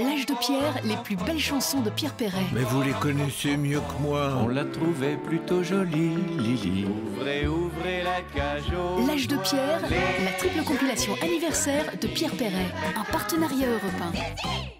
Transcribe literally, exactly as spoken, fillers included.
L'âge de pierre, les plus belles chansons de Pierre Perret. Mais vous les connaissez mieux que moi. On la trouvait plutôt jolie, Lily. Ouvrez, ouvrez la cage aux L'âge de pierre, la triple compilation anniversaire de Pierre Perret. Un partenariat européen.